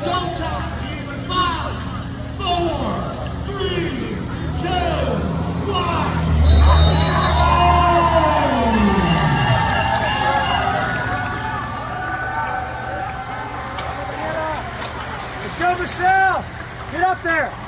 Go time. 5, 4, 3, 2, 1. Michelle, get up there!